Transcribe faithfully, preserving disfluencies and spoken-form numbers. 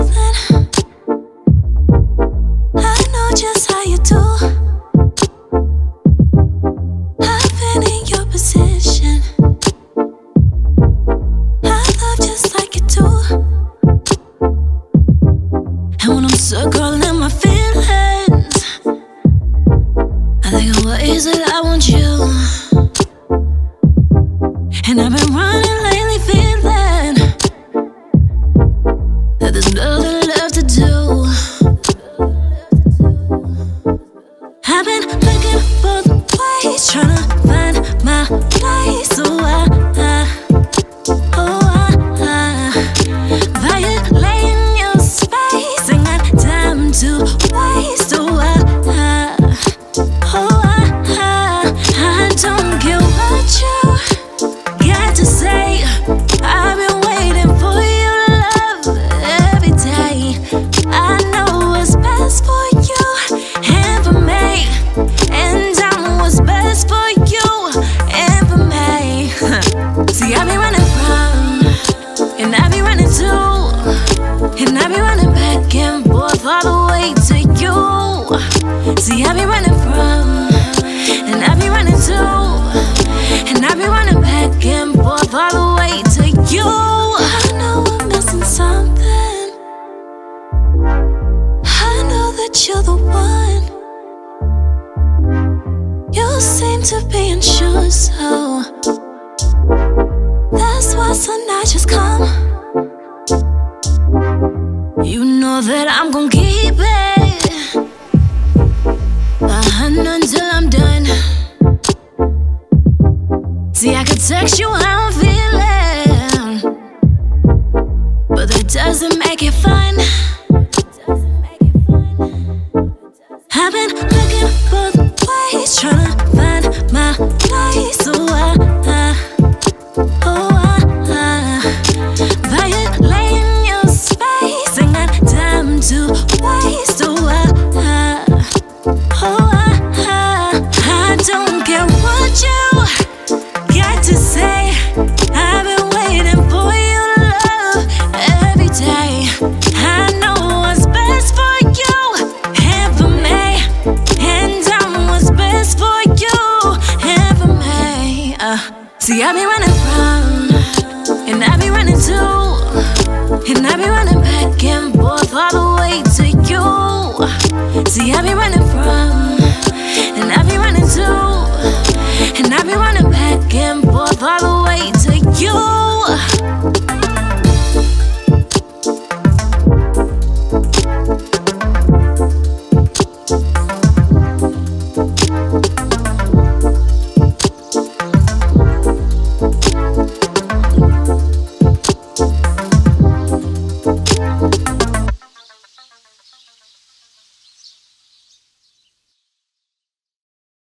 feeling. I know just how you do. I've been in your position. I love just like you do. And when I'm circling my feelings, I think of what is it I want you. And I've been running lately feeling that there's nothing left to do. I've been looking both ways, trying to find my place. Oh, I, I, oh, I, I violating your space, ain't got time to waste. Oh, I, I, oh, I, I, I don't care what you got to say. I've been waiting for you to love every day. I know what's best for you and for me, and I know what's best for you and for me. See, I be running from, and I be running to, and I be running back and forth all the way to you. See, I be running from, and I be running to, and I be running back and forth all the way to you. I know I'm missing something. I know that you're the one. You seem to be unsure, so that's why some nights just come. You know that I'm gon' keep it a hundred until I'm done. See, I could text you how I'm feeling, but that doesn't make it fun. I've been looking both ways, trying to find my place. Oh, I, I, oh, I, I violating your space, ain't got time to waste. Oh, I, I, oh, I, I, I don't care what you got to say. I've been waiting for you to love every day. I know what's best for you and for me, and I know what's best for you and for me. uh, See, I be running from, and I be running to, and I be running back and forth all the way to you. See, I be running from,